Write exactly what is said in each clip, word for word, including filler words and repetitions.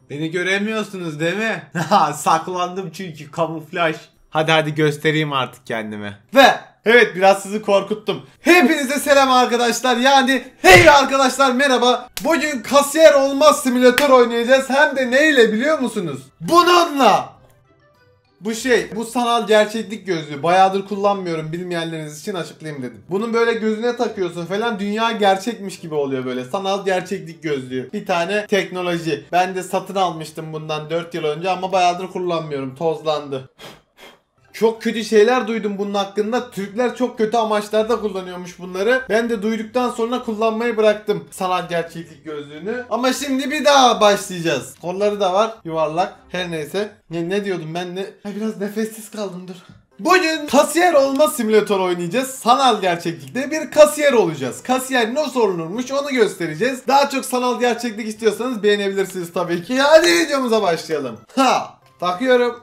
Beni göremiyorsunuz değil mi? Saklandım çünkü kamuflaj. Hadi hadi göstereyim artık kendimi. Ve evet biraz sizi korkuttum. Hepinize selam arkadaşlar. Yani hey arkadaşlar merhaba. Bugün kasiyer olmaz simülatör oynayacağız. Hem de neyle biliyor musunuz? Bununla. Bu şey, bu sanal gerçeklik gözlüğü. Bayağıdır kullanmıyorum, bilmeyenleriniz için açıklayayım dedim. Bunun böyle gözüne takıyorsun falan, dünya gerçekmiş gibi oluyor böyle. Sanal gerçeklik gözlüğü. Bir tane teknoloji. Ben de satın almıştım bundan dört yıl önce ama bayağıdır kullanmıyorum. Tozlandı. Çok kötü şeyler duydum bunun hakkında. Türkler çok kötü amaçlarda kullanıyormuş bunları. Ben de duyduktan sonra kullanmayı bıraktım sanal gerçeklik gözlüğünü. Ama şimdi bir daha başlayacağız. Kolları da var, yuvarlak. Her neyse. Ne, ne diyordum ben ne? Ay, biraz nefessiz kaldım dur. Bugün kasiyer olma simülatör oynayacağız. Sanal gerçeklikte bir kasiyer olacağız. Kasiyer nasıl olunurmuş onu göstereceğiz. Daha çok sanal gerçeklik istiyorsanız beğenebilirsiniz tabii ki. Hadi videomuza başlayalım. Ha, takıyorum.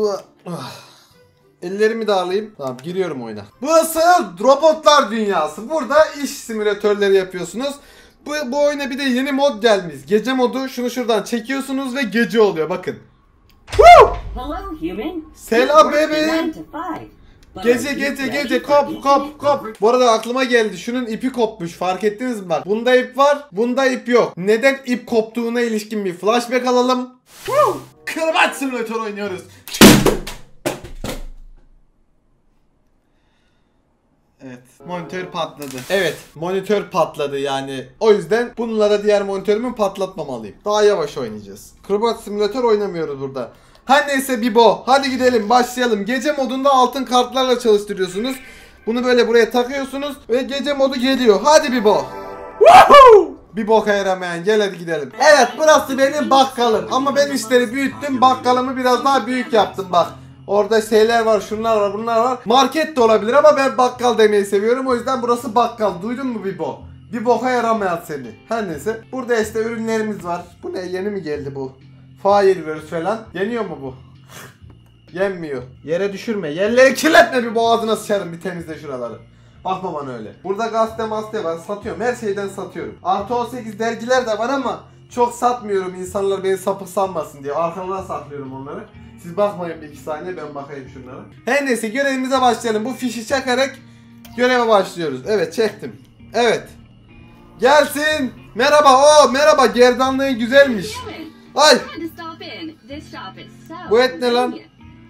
Ellerimi de alayım. Tamam, giriyorum oyuna. Burası robotlar dünyası. Burada iş simülatörleri yapıyorsunuz. Bu, bu oyuna bir de yeni mod gelmiş. Gece modu. Şunu şuradan çekiyorsunuz ve gece oluyor. Bakın. Woo! Selam bebeğim. Gece gece gece kop kop kop. Bu arada aklıma geldi. Şunun ipi kopmuş. Fark ettiniz mi bak? Bunda ip var. Bunda ip yok. Neden ip koptuğuna ilişkin bir flashback alalım. Woo! Kırbaç simülatör oynuyoruz. Evet, monitör patladı. Evet, monitör patladı yani. O yüzden bunlara diğer monitörümü patlatmamalıyım. Daha yavaş oynayacağız. Kırbaç simülatör oynamıyoruz burada. Her neyse Bibo, hadi gidelim başlayalım. Gece modunda altın kartlarla çalıştırıyorsunuz. Bunu böyle buraya takıyorsunuz ve gece modu geliyor. Hadi Bibo. Woohoo! Bir boka yaramayan, gel hadi gidelim. Evet, burası benim bakkalım. Ama ben işleri büyüttüm, bakkalımı biraz daha büyük yaptım bak. Orada şeyler var, şunlar var, bunlar var. Market de olabilir ama ben bakkal demeyi seviyorum. O yüzden burası bakkal. Duydun mu Bibo? Bir boka yaramayan seni. Her neyse. Burada işte ürünlerimiz var. Bu ne? Yeni mi geldi bu? Fireworks falan. Yeniyor mu bu? Yenmiyor. Yere düşürme. Yerleri kirletme, bir boğazına sıçarım. Bir temizle şuraları. Bakma bana öyle. Burada gazete mazete var. Satıyorum. Her şeyden satıyorum. Artı on sekiz dergiler de var ama çok satmıyorum. İnsanlar beni sapık sanmasın diye. Arkalarına saklıyorum onları. Siz bakmayın bir iki saniye, ben bakayım şunlara. Her neyse, görevimize başlayalım. Bu fişi çakarak göreve başlıyoruz. Evet, çektim. Evet. Gelsin. Merhaba. Oo, merhaba. Gerdanlığın güzelmiş. Ay. Bu et ne lan?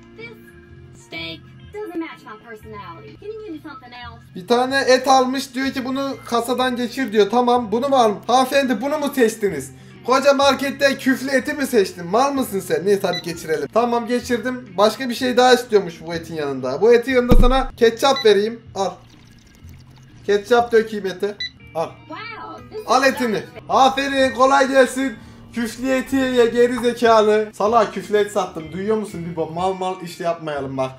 Bir tane et almış, diyor ki bunu kasadan geçir diyor. Tamam, bunu mu almış? Hanımefendi, bunu mu seçtiniz? Koca marketten küflü eti mi seçtin? Mal mısın sen? Neyse hadi geçirelim. Tamam, geçirdim. Başka bir şey daha istiyormuş bu etin yanında. Bu etin yanında sana ketçap vereyim. Al. Ketçap dökeyim ete. Al. Al etini. Aferin, kolay gelsin. Küflü eti ye geri zekalı. Salak, küflü et sattım. Duyuyor musun Bibo? Mal mal işte yapmayalım bak.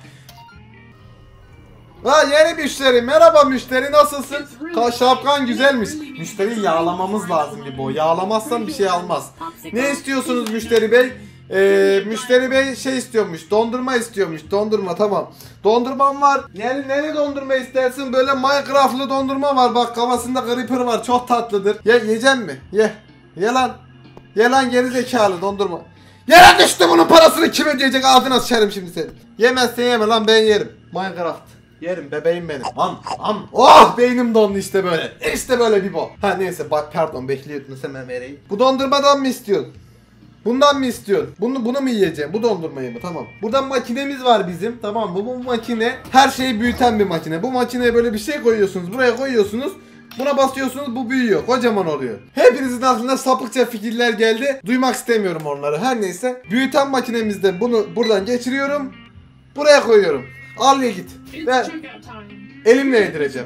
Ha, yeni müşteri. Merhaba müşteri, nasılsın? Ka şapkan güzelmiş. Müşteriyi yağlamamız lazım Bibo. Yağlamazsan bir şey almaz. Ne istiyorsunuz müşteri bey? Ee, müşteri bey şey istiyormuş. Dondurma istiyormuş. Dondurma, tamam. Dondurmam var. Ne, ne dondurma istersin? Böyle Minecraft'lı dondurma var. Bak, kafasında creeper var. Çok tatlıdır. Ye, yiyecek mi? Ye. Ye lan. Ye lan gerizekalı dondurma. Yere düştü, bunun parasını kim ödeyecek? Ağzına sıçarım şimdi seni. Yemezsen yeme lan, ben yerim. Minecraft. Yerim bebeğim benim. Am am. Oh, beynim dondu işte böyle. İşte böyle bir bo. Ha neyse bak, pardon bekliyordun, hemen vereyim. Bu dondurmadan mı istiyorsun? Bundan mı istiyorsun? Bunu bunu mu yiyeceğim? Bu dondurmayı mı? Tamam. Burada makinemiz var bizim. Tamam, bu, bu makine her şeyi büyüten bir makine. Bu makineye böyle bir şey koyuyorsunuz. Buraya koyuyorsunuz. Buna basıyorsunuz, bu büyüyor. Kocaman oluyor. Hepinizin aklına sapıkça fikirler geldi. Duymak istemiyorum onları. Her neyse. Büyüten makinemizden bunu buradan geçiriyorum. Buraya koyuyorum. Al ye git. Ben elimle yedireceğim.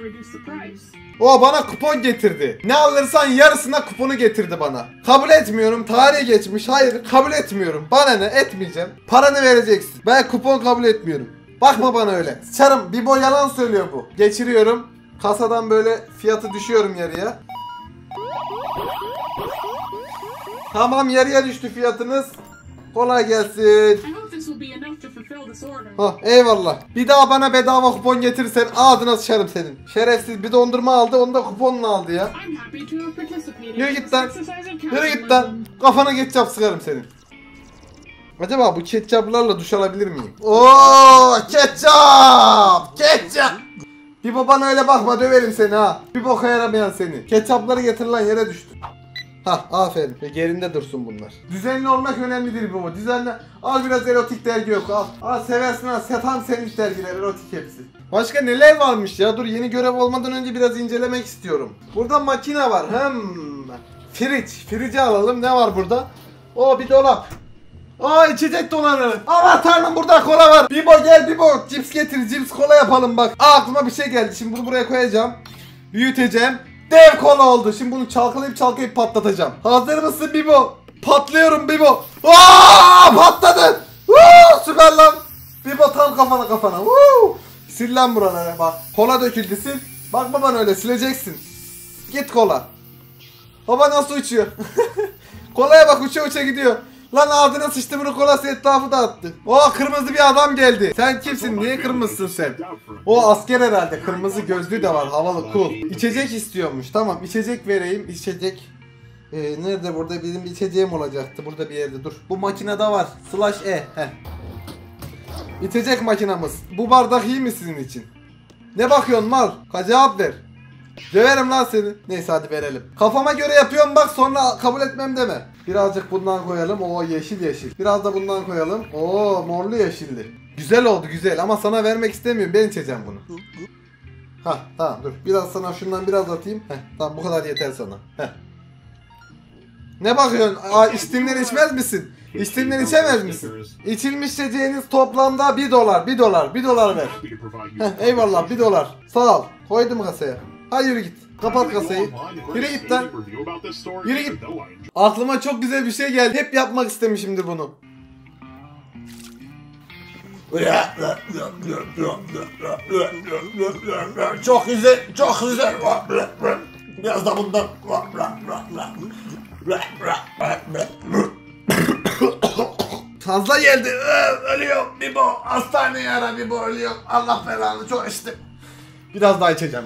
O bana kupon getirdi. Ne alırsan yarısına kuponu getirdi bana. Kabul etmiyorum. Tarihi geçmiş. Hayır, kabul etmiyorum. Bana ne, etmeyeceğim. Paranı vereceksin. Ben kupon kabul etmiyorum. Bakma bana öyle. Sıçarım. Bibo yalan söylüyor bu. Geçiriyorum. Kasadan böyle fiyatı düşüyorum yarıya. Tamam, yarıya düştü fiyatınız. Kolay gelsin. Ha, eyvallah. Bir daha bana bedava kupon getirirsen ağzına sıçarım senin. Şerefsiz bir dondurma aldı, onu da kuponla aldı ya. Yürü git lan. Yürü git lan. Kafana ketçap sıkarım senin. Acaba bu ketçaplarla duş alabilir miyim? Oo, ketçap! Ketçap! Bir babana öyle bakma, döverim seni ha. Bir boka yaramayan seni. Ketçapları getir lan, yere düştü. Hah, aferin. Ve gerinde dursun bunlar. Düzenli olmak önemlidir baba. Düzenli. Al biraz erotik dergi yok, al. Al seversin ha. Satan senin dergiler, erotik hepsi. Başka neler varmış ya? Dur, yeni görev olmadan önce biraz incelemek istiyorum. Burada makine var. Hmm. Fridge. Fridge'i alalım. Ne var burada? Oo, bir dolap. Aa, içecek dolanır. Aman tanrım, burada kola var. Bibo gel Bibo. Cips getir. Cips kola yapalım bak. Aa, aklıma bir şey geldi. Şimdi bunu buraya koyacağım. Büyüteceğim. Dev kola oldu. Şimdi bunu çalkalayıp çalkalayıp patlatacağım. Hazır mısın Bibo? Patlıyorum Bibo. Aa, patladı. Woo, süper lan. Bibo tam kafana kafana. Woo. Sil lan buralara bak. Kola döküldü, sil. Bak baban öyle sileceksin. Git kola. Baba nasıl uçuyor? Kolaya bak, uça uça gidiyor. Lan ağzına sıçtı, bunu kolası etrafı dağıttı. O kırmızı bir adam geldi. Sen kimsin? Niye kırmızısın sen? O asker herhalde. Kırmızı gözlüğü de var. Havalı, cool. İçecek istiyormuş. Tamam, içecek vereyim. İçecek. Ee, nerede burada? Bizim bir içeceğim olacaktı. Burada bir yerde. Dur. Bu makinede var. Slash E. Heh. İçecek makinamız. Bu bardak iyi mi sizin için? Ne bakıyorsun mal? Cevap ver. Döverim lan seni. Neyse hadi verelim. Kafama göre yapıyorum bak, sonra kabul etmem deme. Birazcık bundan koyalım. Oo, yeşil yeşil. Biraz da bundan koyalım. Oo, morlu yeşilli. Güzel oldu, güzel, ama sana vermek istemiyorum. Ben içeceğim bunu. Hah, tamam dur. Biraz sana şundan biraz atayım. Heh, tamam, bu kadar yeter sana. Heh. Ne bakıyorsun? Aa, içtiğinden içmez misin? İçtiğinden içemez misin? İçilmiş içeceğiniz toplamda bir dolar. bir dolar. bir dolar ver. Heh, eyvallah, bir dolar. Sağ ol. Koydum kasaya. Hadi yürü git. Kapat kasayı. Yürü git lan. Yürü git. Aklıma çok güzel bir şey geldi. Hep yapmak istemişimdir bunu. Çok güzel, çok güzel. Biraz da bundan. Fazla geldi. Ölüyorum Bibo. Hastaneye ara Bibo, ölüyorum. Allah belanı, çok içtim. Biraz daha içeceğim.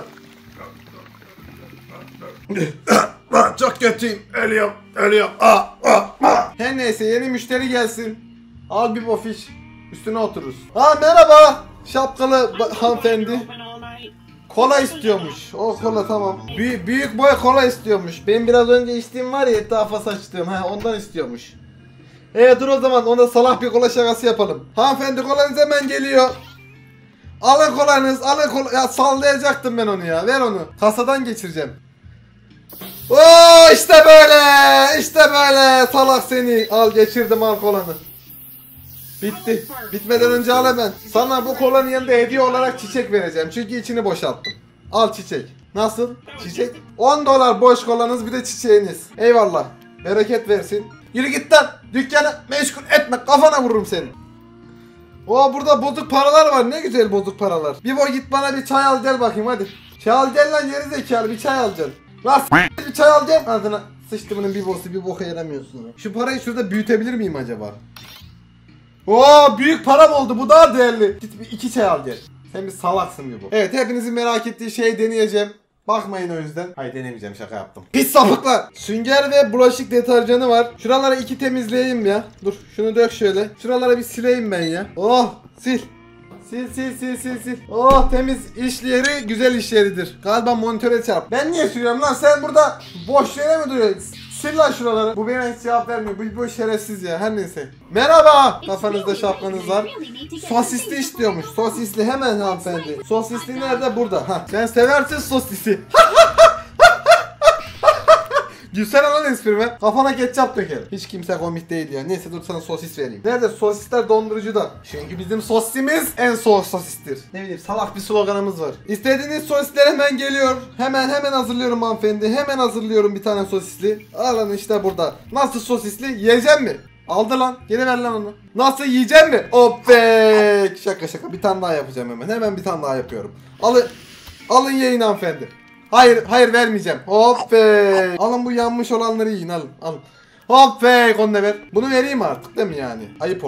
Çok kötüyüm. Ölüyorum. Ölüyorum. Ah, ah, ah. Her neyse, yeni müşteri gelsin. Al bir bofiş. Üstüne otururuz. Ha, merhaba. Şapkalı hanımefendi. Kola istiyormuş. O kola tamam. Büyük, büyük boy kola istiyormuş. Benim biraz önce içtiğim var ya, etrafa saçtığım. Ha, ondan istiyormuş. Evet, dur o zaman ona salak bir kola şakası yapalım. Hanımefendi, kolanız hemen geliyor. Alın kolanız, alın kola. Ya sallayacaktım ben onu ya. Ver onu. Kasadan geçireceğim. Oo, işte böyle. İşte böyle. Salak seni. Al, geçirdim, al kolanı. Bitti. Bitmeden önce al hemen. Sana bu kolanın yanında hediye olarak çiçek vereceğim. Çünkü içini boşalttım. Al çiçek. Nasıl? Çiçek. on dolar boş kolanız, bir de çiçeğiniz. Eyvallah. Bereket versin. Yürü git lan. Dükkanı meşgul etme. Kafana vururum seni. Oo, burada bozuk paralar var. Ne güzel bozuk paralar. Bir boy git bana bir çay al gel bakayım hadi. Çay al gel lan, geri zekalı, bir çay alacaksın. Lan s*** bir çay al gel. Adına sıçtı bunun bir bosu, bir boka yaramıyorsun. Şu parayı şurada büyütebilir miyim acaba? Oo, büyük param oldu, bu daha değerli. Git bir iki çay al gel. Sen bir salaksın bir bu. Evet, hepinizin merak ettiği şeyi deneyeceğim. Bakmayın o yüzden. Hayır, denemeyeceğim, şaka yaptım. Pis sapıklar. Sünger ve bulaşık deterjanı var. Şuraları iki temizleyeyim ya. Dur şunu dök şöyle. Şuralara bir sileyim ben ya. Oh, sil. Sil sil sil sil sil. Oh, temiz iş yeri güzel iş yeridir. Galiba monitöre çarp. Ben niye sürüyorum lan? Sen burada boş yere mi duruyorsun? Sil lan şuraları. Bu bana hiç cevap vermiyor. Bu, bu şerefsiz ya. Her neyse. Merhaba. Kafanızda şapkanız var. Sosisli istiyormuş. Sosisli hemen hanımefendi. Sosisli nerede? Burada. Ha. Sen seversin sosisi. Gülsene lan esprime. Kafana ketçap dökerim. Hiç kimse komik değil ya. Neyse, dur sana sosis vereyim. Nerede? Sosisler dondurucuda. Çünkü bizim sosisimiz en soğuk sosistir. Ne bileyim, salak bir sloganımız var. İstediğiniz sosisler hemen geliyor. Hemen hemen hazırlıyorum hanımefendi. Hemen hazırlıyorum bir tane sosisli. Alın işte burada. Nasıl sosisli? Yiyecek mi? Aldı lan. Geri ver lan onu. Nasıl, yiyecek mi? Opek. Şaka şaka. Bir tane daha yapacağım hemen. Hemen bir tane daha yapıyorum. Alın. Alın yiyin hanımefendi. Hayır, hayır vermeyeceğim. Hop be. Alın bu yanmış olanları yiyin, alın, alın. Hop be, onu da ver. Bunu vereyim artık değil mi yani? Ayıp olur.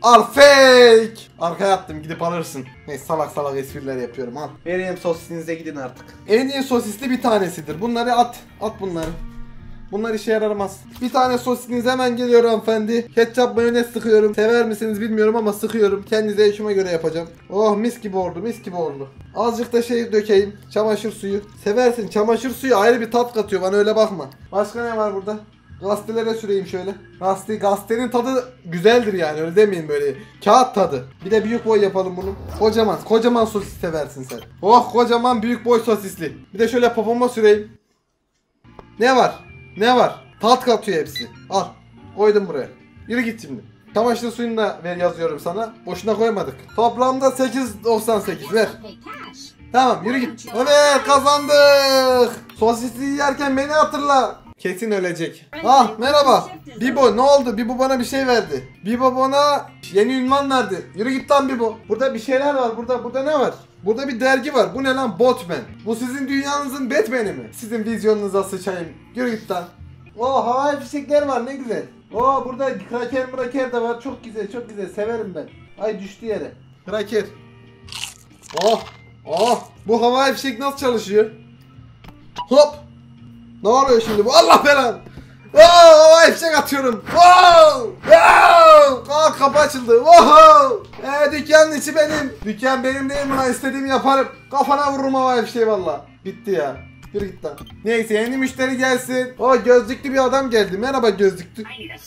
Al fake. Arkaya attım, gidip alırsın. Neyse, salak salak espriler yapıyorum, al. Vereyim sosisinize, gidin artık. En iyi sosisli bir tanesidir. Bunları at. At bunları. Bunlar işe yaramaz. Bir tane sosisiniz hemen geliyor hanımefendi. Ketçap mayonez sıkıyorum. Sever misiniz bilmiyorum ama sıkıyorum. Kendinize işime göre yapacağım. Oh, mis gibi oldu, mis gibi oldu. Azıcık da şey dökeyim. Çamaşır suyu. Seversin, çamaşır suyu ayrı bir tat katıyor, bana öyle bakma. Başka ne var burada? Gazetelere süreyim şöyle. Gazete, gazetenin tadı güzeldir yani, öyle demeyin, böyle kağıt tadı. Bir de büyük boy yapalım bunu. Kocaman, kocaman sosis seversin sen. Oh, kocaman büyük boy sosisli. Bir de şöyle popoma süreyim. Ne var? Ne var? Tat katıyor hepsi. Al. Koydum buraya. Yürü git şimdi. Çamaşır suyunu da ver yazıyorum sana. Boşuna koymadık. Toplamda sekiz doksan sekiz ver. Tamam, yürü git. Evet, kazandık. Sosisli yerken beni hatırla. Kesin ölecek. Ah, merhaba. Bibo, ne oldu? Bibo bana bir şey verdi. Bibo bana yeni ünvan verdi. Yürü git lan Bibo. Burada bir şeyler var. Burada burada ne var? Burada bir dergi var. Bu ne lan? Batman. Bu sizin dünyanızın Batman'i mi? Sizin vizyonunuza sıçayım. Yürü git lan. Oo, havai fişekler var, ne güzel. Oo, burada kraker mraker de var. Çok güzel, çok güzel. Severim ben. Ay, düştü yere. Kraker. Oh. Oh. Bu havai fişek nasıl çalışıyor? Hop. Ne oluyor şimdi bu? Allah belanı. Oh, havai fişek atıyorum. Oh. Oh. Oh, kapı açıldı. Oh. Ee, dükkanın içi benim. Dükkan benim değil mi lan? İstediğimi yaparım. Kafana vururum havai fişeği valla. Bitti ya. Yürü git lan. Neyse, yeni müşteri gelsin. O gözlüklü bir adam geldi. Merhaba gözlüklü.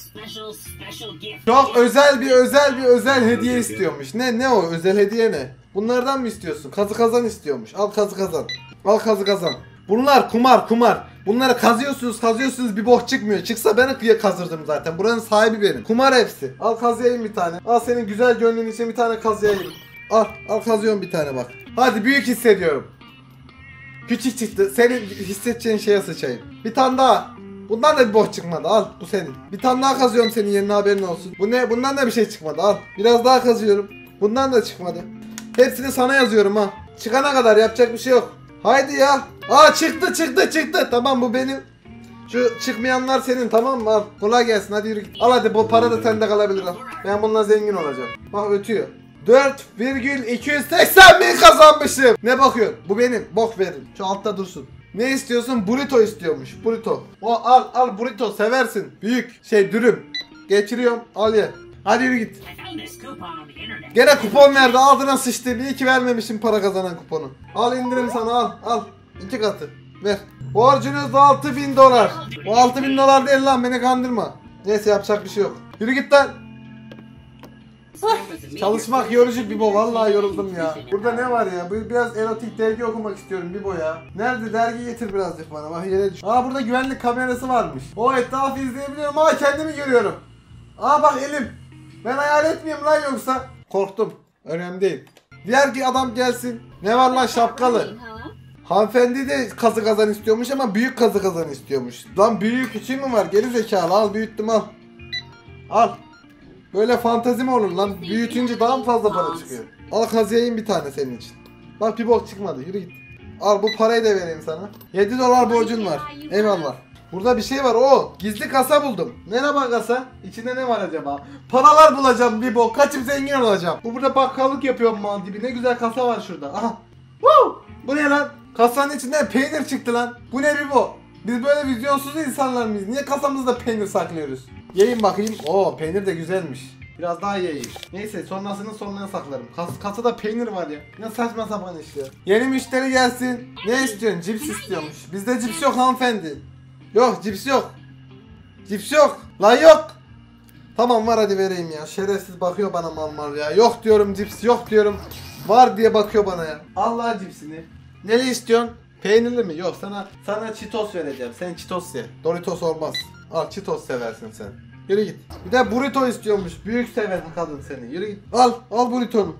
Çok özel bir özel bir özel hediye istiyormuş. Ne ne o özel hediye ne? Bunlardan mı istiyorsun? Kazı kazan istiyormuş. Al kazı kazan. Al kazı kazan. Bunlar kumar kumar. Bunları kazıyorsunuz kazıyorsunuz, bir bok çıkmıyor. Çıksa ben kazırdım zaten. Buranın sahibi benim. Kumar hepsi. Al kazıyayım bir tane. Al, senin güzel gönlün için bir tane kazıyayım. Al al kazıyorum bir tane bak. Hadi, büyük hissediyorum. Küçük çıktı. Senin hissedeceğin şeye sıçayım. Bir tane daha. Bundan da bir boş çıkmadı. Al, bu senin. Bir tane daha kazıyorum senin yerine, haberin olsun. Bu ne? Bundan da bir şey çıkmadı. Al. Biraz daha kazıyorum. Bundan da çıkmadı. Hepsini sana yazıyorum ha. Çıkana kadar yapacak bir şey yok. Haydi ya. Aa, çıktı çıktı çıktı. Tamam, bu benim. Şu çıkmayanlar senin, tamam mı? Al. Kolay gelsin, hadi yürü git. Al hadi, bu para da sende kalabilir al. Ben bununla zengin olacağım. Bak ötüyor. dört virgül iki yüz seksen bin kazanmışım. Ne bakıyorsun? Bu benim. Bok verin. Şu altta dursun. Ne istiyorsun? Burrito istiyormuş. Burrito. O al al burrito, seversin. Büyük şey, dürüm. Geçiriyorum. Al ye. Hadi yürü git. Gene kupon verdi. Ağzına sıçtı. İyi ki vermemişim para kazanan kuponu. Al, indirim sana, al. Al. İki katı. Ver. Borcunuz altı bin dolar. O altı bin dolar değil lan, beni kandırma. Neyse, yapacak bir şey yok. Yürü git lan. Çalışmak yorucu Bibo, vallahi yoruldum ya. Burada ne var ya? Biraz erotik dergi okumak istiyorum Bibo ya. Nerede? Dergi getir birazcık bana. Bak, yere düş. Aa, burada güvenlik kamerası varmış. O etrafı izleyebiliyorum. Aa, kendimi görüyorum. Aa, bak elim. Ben hayal etmeyeyim lan yoksa. Korktum. Önemli değil. Diğer ki adam gelsin. Ne var lan şapkalı? Hanımefendi de kazı kazan istiyormuş ama büyük kazı kazan istiyormuş. Lan büyük küçüğü mü var? Geri zekalı, al büyüttüm al. Al. Böyle fantezi mi olur lan? Büyütünce daha mı fazla para çıkıyor? Al, kazıyayım bir tane senin için. Bak, bir bok çıkmadı, yürü git. Al, bu parayı da vereyim sana. yedi dolar borcun var. Eyvallah. Burada bir şey var. O gizli kasa buldum. Merhaba kasa. İçinde ne var acaba? Paralar bulacağım bir bok. Kaçıp zengin olacağım. Bu burada bakkallık yapıyorum mal gibi. Ne güzel kasa var şurada. Aha. Woo! Bu ne lan? Kasanın içinden peynir çıktı lan. Bu ne bir bu? Biz böyle vizyonsuz insanlar mıyız? Niye kasamızda peynir saklıyoruz? Yiyeyim bakayım. Oo, peynir de güzelmiş. Biraz daha yiyeyim. Neyse, sonrasını sonuna saklarım. Kas kasada peynir var ya. Ne saçma sapan işler. Yeni müşteri gelsin. Ne istiyorsun? Cips istiyormuş. Bizde cips yok hanımefendi. Yok, cips yok. Cips yok. Lan yok. Tamam, var, hadi vereyim ya. Şerefsiz bakıyor bana mal mal ya. Yok diyorum, cips yok diyorum. Var diye bakıyor bana ya. Allah cipsini. Neli istiyorsun? Peynirli mi? Yok, sana sana Cheetos vereceğim. Sen Cheetos ye. Doritos olmaz. Al, Cheetos seversin sen. Yürü git. Bir de burrito istiyormuş. Büyük seven kadın seni. Yürü git. Al, al burritonu.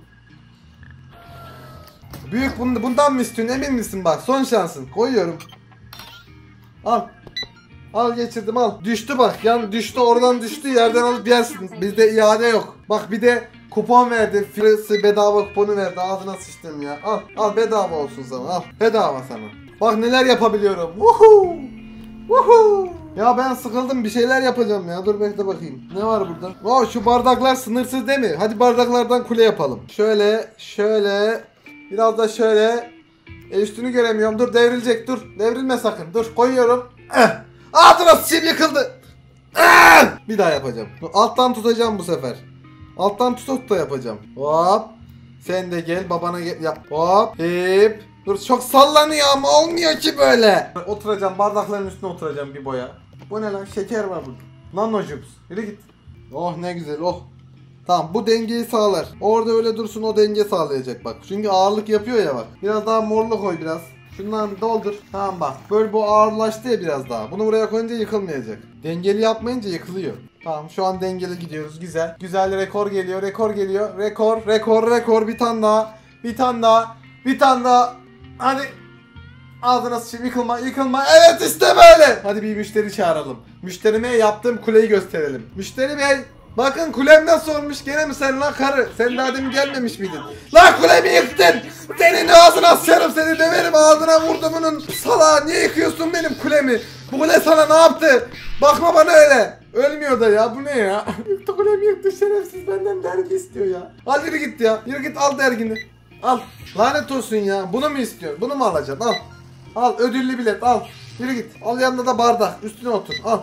Büyük bundan mı istiyorsun? Emin misin bak? Son şansın. Koyuyorum. Al. Al, geçirdim al. Düştü bak. Yani düştü, oradan düştü, yerden alıp yersin. Bizde iade yok. Bak, bir de kupon verdi. Firası bedava kuponu verdi. Ağzına sıçtım ya. Al. Al, bedava olsun sana. Al. Bedava sana. Bak neler yapabiliyorum. Woohoo. Woohoo. Ya ben sıkıldım, bir şeyler yapacağım ya. Dur bekle bakayım. Ne var burada? Oo, şu bardaklar sınırsız değil mi? Hadi bardaklardan kule yapalım. Şöyle, şöyle. Biraz da şöyle. E üstünü göremiyorum. Dur devrilecek. Dur. Devrilme sakın. Dur koyuyorum. Eh. Ağzına sıçayım, yıkıldı. Eh. Bir daha yapacağım. Dur, alttan tutacağım bu sefer. Alttan tutup da yapacağım. Hop. Sen de gel babana gel. Yap. Hop. Hep. Dur çok sallanıyor ama olmuyor ki böyle. Oturacağım, bardakların üstüne oturacağım bir boya. Bu ne lan? Şeker var burada. Nano Jubes. Yürü git. Oh ne güzel, oh. Tamam, bu dengeyi sağlar. Orada öyle dursun, o denge sağlayacak bak. Çünkü ağırlık yapıyor ya bak. Biraz daha morlu koy biraz. Şundan doldur. Tamam bak. Böyle bu ağırlaştı ya biraz daha. Bunu buraya koyunca yıkılmayacak. Dengeli yapmayınca yıkılıyor. Tamam, şu an dengeli gidiyoruz. Güzel. Güzel, rekor geliyor. Rekor geliyor. Rekor, rekor, rekor. Bir tane daha. Bir tane daha. Bir tane daha. Hadi. Ağzına sıçayım, yıkılma, yıkılma. Evet işte böyle. Hadi bir müşteri çağıralım. Müşterime yaptığım kuleyi gösterelim. Müşteri bey. Bakın kulem nasıl olmuş? Gene mi sen lan karı? Sen daha demin gelmemiş miydin? Lan kulemi yıktın! Senin ağzına sıçarım, seni döverim, ağzına vurdum bunun salağı. Niye yıkıyorsun benim kulemi? Bu kule sana ne yaptı? Bakma bana öyle. Ölmüyor da ya, bu ne ya? Yıktı kulemi, yıktı, şerefsiz, benden dergi istiyor ya. Al yürü git ya. Yürü git, al dergini. Al. Lanet olsun ya. Bunu mu istiyorsun? Bunu mu alacaksın? Al. Al ödüllü bilet, al. Yürü git. Al yanında da bardak. Üstüne otur. Al.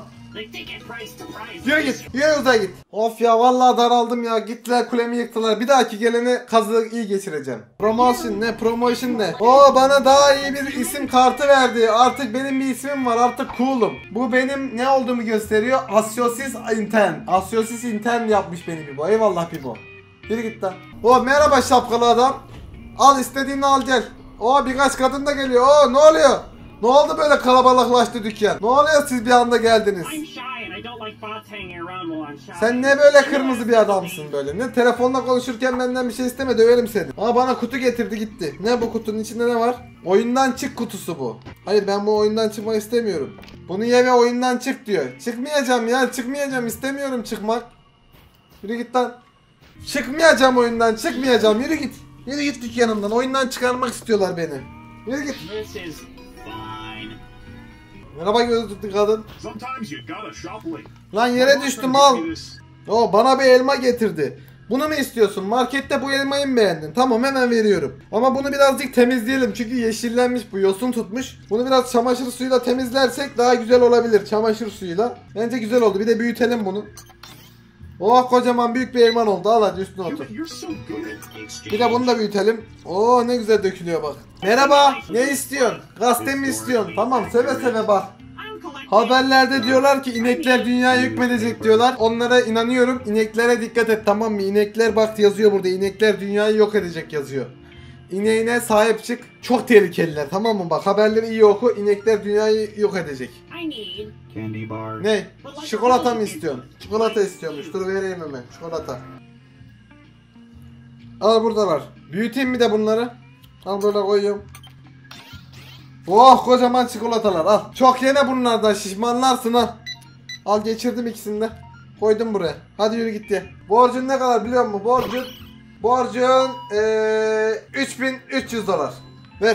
Yürü git. Yürü uzaya git. Of ya, vallahi daraldım ya. Gittiler kulemi yıktılar. Bir dahaki gelene kazığı iyi geçireceğim. Promotion ne? Promotion ne? Oo, bana daha iyi bir isim kartı verdi. Artık benim bir ismim var. Artık cool'um. Bu benim ne olduğumu gösteriyor. Asyosis Intern. Asyosis Intern yapmış beni bir bu. Eyvallah bir bu. Yürü git lan. Oo, merhaba şapkalı adam. Al istediğini al gel. Oo, birkaç kadın da geliyor. Oo, ne oluyor? Ne oldu böyle kalabalıklaştı dükkan? Ne oluyor, siz bir anda geldiniz? Sen ne böyle kırmızı bir adamsın böyle? Ne telefonla konuşurken benden bir şey isteme, döverim seni. Aa, bana kutu getirdi gitti. Ne bu kutunun içinde, ne var? Oyundan çık kutusu bu. Hayır, ben bu oyundan çıkmak istemiyorum. Bunu ye ve oyundan çık diyor. Çıkmayacağım ya, çıkmayacağım, istemiyorum çıkmak. Yürü git lan. Çıkmayacağım oyundan, çıkmayacağım, yürü git. Yürü git dükkanımdan, oyundan çıkarmak istiyorlar beni. Yürü git. Merhaba gözlüklü kadın. Lan yere düştüm, al. O bana bir elma getirdi. Bunu mu istiyorsun? Markette bu elmayı mı beğendin? Tamam, hemen veriyorum. Ama bunu birazcık temizleyelim. Çünkü yeşillenmiş, bu yosun tutmuş. Bunu biraz çamaşır suyuyla temizlersek daha güzel olabilir. Çamaşır suyuyla. Bence güzel oldu. Bir de büyütelim bunu. Oh, kocaman büyük bir elman oldu. Al hadi üstüne otur. Bir de bunu da büyütelim. Oo, ne güzel dökülüyor bak. Merhaba, ne istiyorsun? Gazete mi istiyorsun? Tamam, seve seve bak. Haberlerde diyorlar ki inekler dünyaya hükmedecek diyorlar. Onlara inanıyorum. İneklere dikkat et, tamam mı? İnekler bak yazıyor burada. İnekler dünyayı yok edecek yazıyor. İneğine sahip çık. Çok tehlikeliler, tamam mı? Bak, haberleri iyi oku. İnekler dünyayı yok edecek. Ne? Çikolata mı istiyorsun? Çikolata istiyormuş. Dur vereyim hemen. Çikolata. Al, burada var. Büyüteyim mi de bunları? Al, böyle koyuyorum. Oh, kocaman çikolatalar al. Çok yene bunlardan, şişmanlarsın ha. Al, geçirdim ikisini de. Koydum buraya. Hadi yürü git diye. Borcun ne kadar biliyor musun? Borcun Borcun ee, üç bin üç yüz dolar. Ver.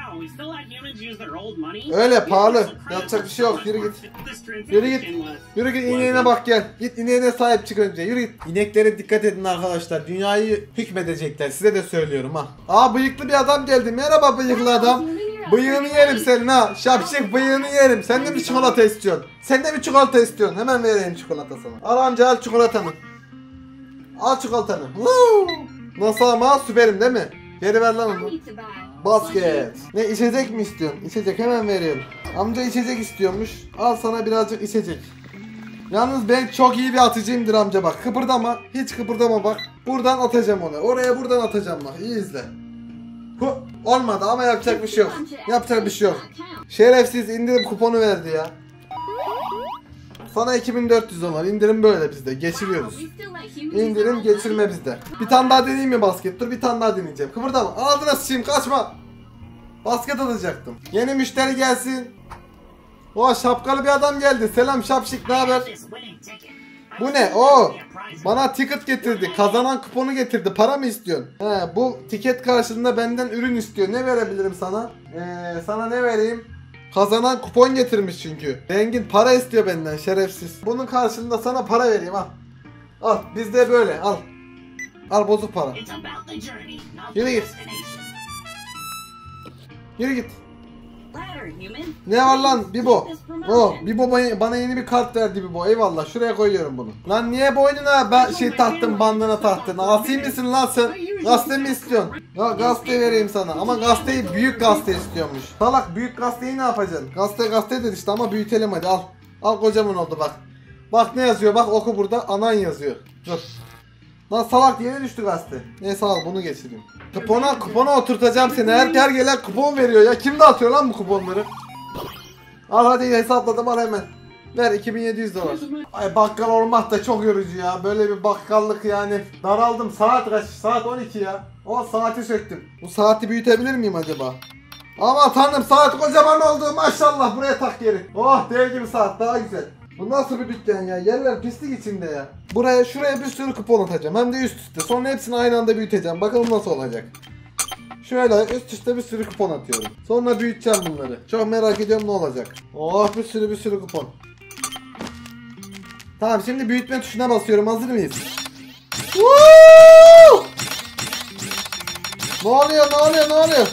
Öyle pahalı. Yapacak bir şey yok. Yürü git. Yürü git. Yürü git, ineğine bak gel. Git ineğine sahip çık önce. Yürü git. İneklere dikkat edin arkadaşlar. Dünyayı hükmedecekler. Size de söylüyorum ha. Aa, bıyıklı bir adam geldi. Merhaba bıyıklı adam. Bıyığını yerim senin ha. Şapşık, bıyığını yerim. Sen de mi çikolata istiyorsun? Sen de mi çikolata istiyorsun? Hemen vereyim çikolata sana. Al amca, al çikolatanı. Al çikolatanı. Woo! Nasıl ama, süperim değil mi? Geri ver lan onu. Basket. Ne, içecek mi istiyorsun? İçecek, hemen veriyorum. Amca içecek istiyormuş. Al sana birazcık içecek. Yalnız ben çok iyi bir atıcıyımdır amca bak. Kıpırdama. Hiç kıpırdama bak. Buradan atacağım onu. Oraya buradan atacağım bak. İyi izle. Hu, olmadı ama yapacak bir şey yok. Yapacak bir şey yok. Şerefsiz indirim kuponu verdi ya. Sana iki bin dört yüz dolar. İndirim böyle bizde. Geçiriyoruz. İndirim geçirme bizde. Bir tane daha deneyeyim mi basket? Dur, bir tane daha deneyeceğim. Kıpırdama. Ağzına sıçayım, kaçma. Basket atacaktım. Yeni müşteri gelsin. O şapkalı bir adam geldi. Selam şapşik, ne haber? Bu ne? O bana ticket getirdi. Kazanan kuponu getirdi. Para mı istiyorsun? He, bu ticket karşılığında benden ürün istiyor. Ne verebilirim sana? Ee, sana ne vereyim? Kazanan kupon getirmiş çünkü. Rengin para istiyor benden şerefsiz. Bunun karşılığında sana para vereyim al. Al bizde böyle al. Al bozuk para. Yürü git. Yürü git. Ne var lan Bibo? Oh, Bibo bana yeni bir kart verdi Bibo. Eyvallah. Şuraya koyuyorum bunu. Lan niye boynuna ben şey taktın, bandana taktın? Asi misin lan sen? Gazete mi istiyorsun? Ya gazete vereyim sana. Ama gazeteyi büyük gazete istiyormuş. Salak büyük gazeteyi ne yapacaksın? Gazete gazetedir işte ama büyütelim hadi al. Al kocaman oldu bak. Bak ne yazıyor bak oku burada. Anan yazıyor. Dur. Lan salak yere düştü gazete. Neyse al bunu geçireyim. Kupona kupona oturtacağım seni. Her, her gelen kupon veriyor ya. Kim dağıtıyor lan bu kuponları? Al hadi hesapladım al hemen. Ver iki bin yedi yüz dolar. Ay bakkal olmak da çok yorucu ya. Böyle bir bakkallık yani. Daraldım. Saat kaç? Saat on iki ya. O saati söktüm. Bu saati büyütebilir miyim acaba? Ama tanrım saat kocaman oldu. Maşallah buraya tak geri. Oh dev gibi saat daha güzel. Bu nasıl bir dükkan ya? Yerler pislik içinde ya. Buraya şuraya bir sürü kupon atacağım. Hem de üst üste. Sonra hepsini aynı anda büyüteceğim. Bakalım nasıl olacak. Şöyle üst üste bir sürü kupon atıyorum. Sonra büyüteceğim bunları. Çok merak ediyorum ne olacak. Oh bir sürü bir sürü kupon. Tamam şimdi büyütme tuşuna basıyorum. Hazır mıyız? Woo! Ne oluyor ne oluyor ne oluyor?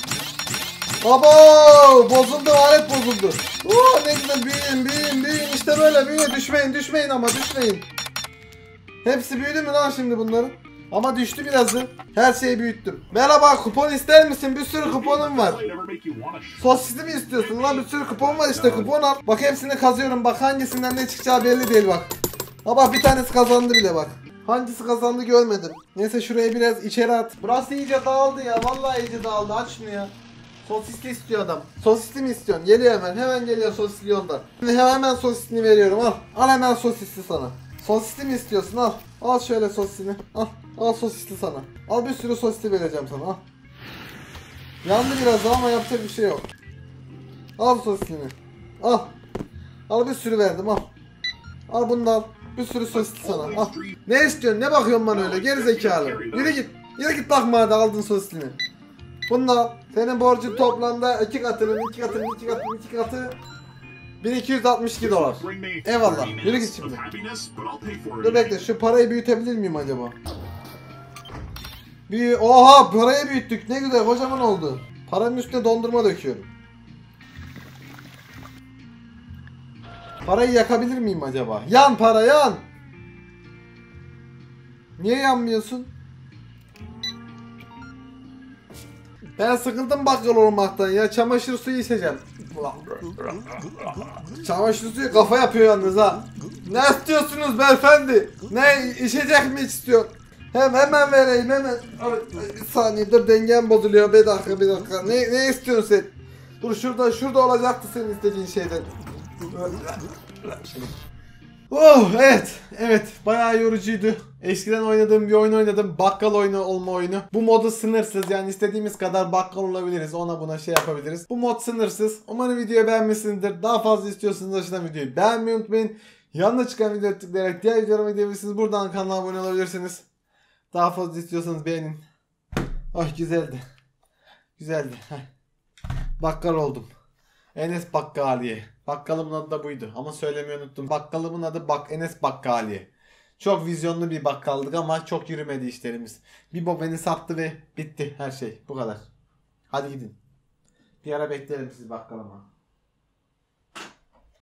Abo bozuldu alet bozuldu. Oo ne güzel büyüyün büyüyün büyüyün işte böyle büyüyün düşmeyin düşmeyin ama düşmeyin. Hepsi büyüdü mü lan şimdi bunların? Ama düştü birazı. Her şeyi büyüttüm. Merhaba kupon ister misin? Bir sürü kuponum var. Sosisli mi istiyorsun lan? Bir sürü kupon var işte kupon al. Bak hepsini kazıyorum bak hangisinden ne çıkacağı belli değil bak. Ha bak bir tanesi kazandı bile bak. Hangisi kazandı görmedim. Neyse şuraya biraz içeri at. Burası iyice dağıldı ya. Vallahi iyice dağıldı. Aç şunu ya. Sosisli istiyor adam. Sosisli mi istiyorsun? Geliyor hemen. Hemen geliyor sosisli yolda. Hemen sosisini veriyorum. Al. Al hemen sosisli sana. Sosisli mi istiyorsun? Al. Al şöyle sosisini. Al. Al sosisli sana. Al bir sürü sosisli vereceğim sana. Al. Yandı biraz ama yapacak bir şey yok. Al sosisini. Al. Al bir sürü verdim al. Al bunu da al. Bir sürü sosisli sana. Al. Ne istiyorsun? Ne bakıyorsun bana öyle? Geri zekalı. Yürü git. Yürü git bakma hadi aldın sosislini. Bunu da al. Senin borcun toplamda iki katının iki katının iki katının iki katı bin iki yüz altmış iki dolar. Eyvallah. Yürü git şimdi. Dur bekle şu parayı büyütebilir miyim acaba? Büyü Oha parayı büyüttük. Ne güzel kocaman oldu. Paranın üstüne dondurma döküyorum. Parayı yakabilir miyim acaba? Yan para yan. Niye yanmıyorsun? Ben sıkıldım bakkal olmaktan ya. Çamaşır suyu içeceğim. Çamaşır suyu kafa yapıyor yalnız ha. Ne istiyorsunuz beyefendi? Ne içecek mi istiyor? Hem hemen vereyim hemen. Bir saniye dur dengem bozuluyor. Bir dakika bir dakika. Ne ne istiyorsun sen? Dur şurada şurada olacaktı senin istediğin şeyden. Oh evet evet bayağı yorucuydu. Eskiden oynadığım bir oyun oynadım. Bakkal oyunu olma oyunu. Bu modu sınırsız yani istediğimiz kadar bakkal olabiliriz. Ona buna şey yapabiliriz. Bu mod sınırsız. Umarım videoyu beğenmişsinizdir. Daha fazla istiyorsanız aşağıdan videoyu beğenmeyi unutmayın. Yanına çıkan videoya tıklayarak diğer videolarıma gidebilirsiniz. Buradan kanala abone olabilirsiniz. Daha fazla istiyorsanız beğenin. Oh güzeldi. Güzeldi. Bakkal oldum. Enes Bakkaliye. Bakkalımın adı da buydu ama söylemeyi unuttum. Bakkalımın adı Bak Enes Bakkaliye. Çok vizyonlu bir bakkaldık ama çok yürümedi işlerimiz. Bibo beni sattı ve bitti her şey. Bu kadar. Hadi gidin. Bir ara beklerim sizi bakkalama.